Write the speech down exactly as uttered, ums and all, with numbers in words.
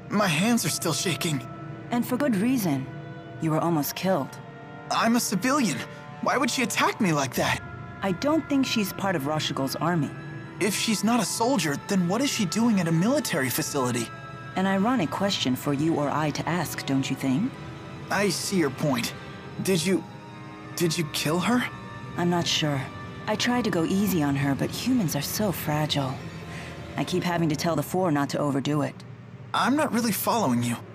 My hands are still shaking. And for good reason. You were almost killed. I'm a civilian. Why would she attack me like that? I don't think she's part of Rashigol's army. If she's not a soldier, then what is she doing at a military facility? An ironic question for you or I to ask, don't you think? I see your point. Did you... did you kill her? I'm not sure. I tried to go easy on her, but humans are so fragile. I keep having to tell the Four not to overdo it. I'm not really following you.